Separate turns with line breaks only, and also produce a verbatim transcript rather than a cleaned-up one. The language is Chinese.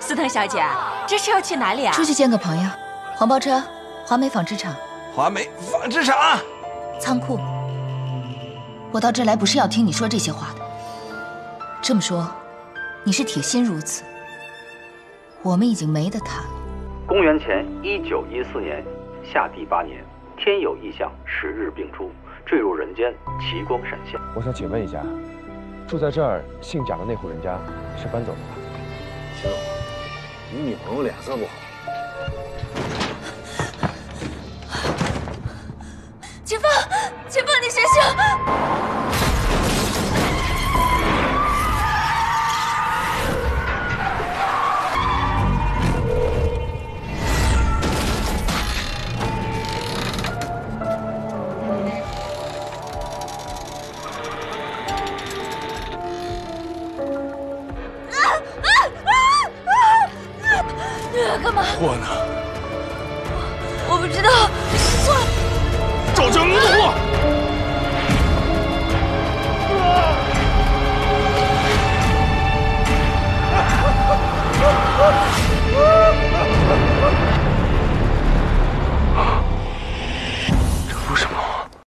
司藤小姐，这是要去哪里啊？
出去见个朋友。黄包车，华美纺织厂。
华美纺织厂。
仓库。我到这儿来不是要听你说这些话的。这么说，你是铁心如此，我们已经没得谈了。
公元前一九一四年夏第八年，天有异象，十日并出，坠入人间，奇光闪现。
我想请问一下，住在这儿姓蒋的那户人家是搬走了吗？
师傅，你女朋友脸色不好。
秦风，秦风，你醒醒！干嘛？
货呢？
我不知道。
赵江怒。